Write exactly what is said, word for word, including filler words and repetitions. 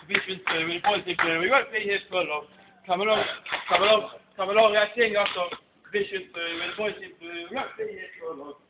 vision through, with the boys in blue. We won't be here for long. Come along, come along, come along, our sing our song. Vision through, with the boys in blue. We won't be here for long.